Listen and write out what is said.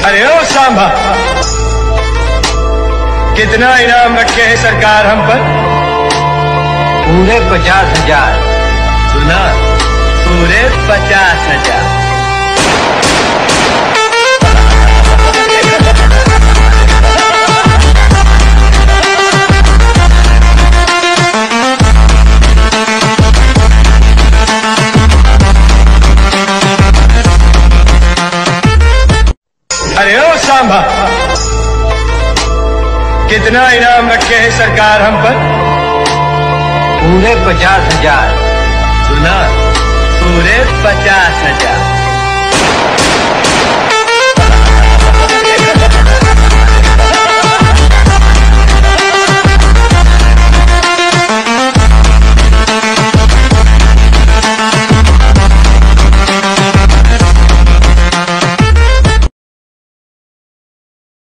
अरे ओ सांभा, कितना इनाम रखे है सरकार हम पर? पूरे 50,000। सुना, पूरे 50,000। अरे ओ सांभा, कितना इनाम रखे है सरकार हम पर? पूरे 50,000। सुना, पूरे 50,000।